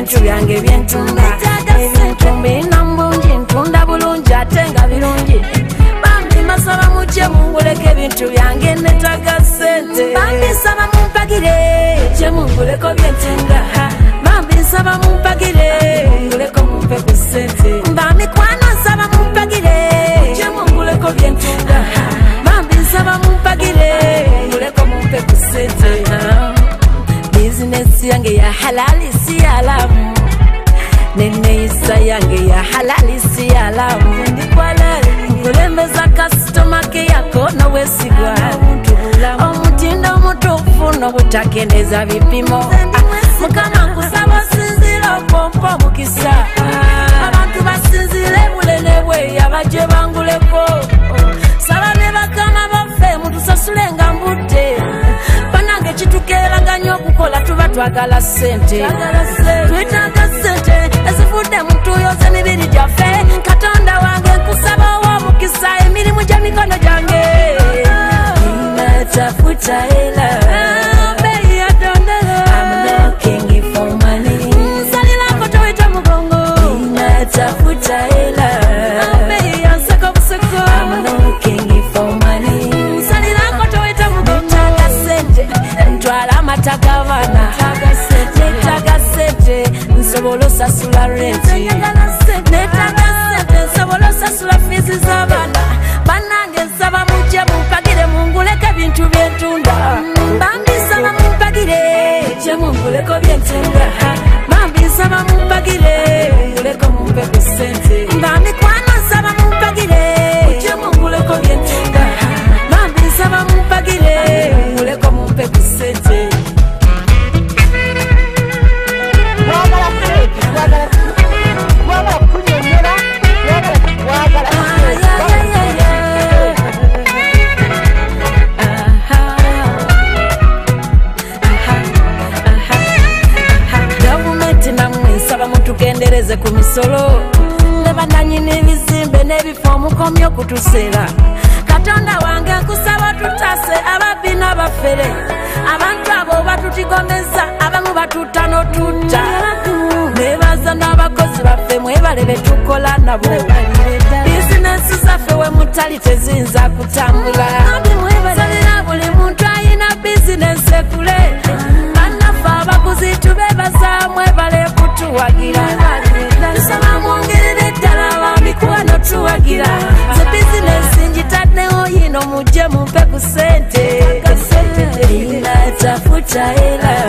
ebintu byange byentunda ebintu mbina mbungi ntunda bulungi ate nga birungi bambi masaba muje munguleko ebintu byange netaga sente bambi saba mumpagire je munguleko byentunda bambi saba mumpagire munguleko mumpe ku sente bambi kwana saba mumpagire je munguleko byentunda bambi saba mumpagire munguleko mumpe ku sente business yange ya halali si alamu nene isa yange ya halali si alamu ndikwalali kulembeza customer ke yako na wesigwa omutindo mutufu no butakendeza bipimo mukama kusaba sinzira pompo mukisa abantu basinzire bulene bwe abaje banguleko sala ne bakama bafe mutusasulenga mbute banange kitukera nyo kukola tuba twagala sente twetaaga sente ezifude muntu yose mibiri gyaffe katonda wange nkusaba wa mukisa emirimu gya mikono gyange ninatafuta hela bei ya dondero I'm looking for money nsalirako toweta mugongo ninatafuta hela bei ya nseko buseko I'm looking for money nsalirako toweta mugongo netaga sente ntwala amatagabana netaga sente nsobola osasula renti netaga sente nsobola osasula fizi z'abaana bannange nsaba mujje mumpagire munguleko ebintu byentunda bambi nsaba mumpagire je munguleko byentunda bambi nsaba mumpagire munguleko mumpe ku sente bambi kwana nsaba mumpagire je munguleko byentunda bambi nsaba mumpagire munguleko mumpe ku sente tukendereze ku misolo nebandanyini ebizimbe n'ebifo mukomyo kutusera katonda wange nkusaba tutase ababbi n'abafere abantu abo batutigomeza abamu batutano tutta nebaza n'abakozi baffe mwebale betukola nabo bizinesi zaffe we mutali teziyinza kutambula salira buli muntu ayina bizinesi ekule bannaffe abaguzi tubebaza mwebale kutuwagira tusaba mwongerere ddala bambi kuba notuwagira ze bizinesi njitaddeho yino mujje mumpe ku sente ninatafuta hela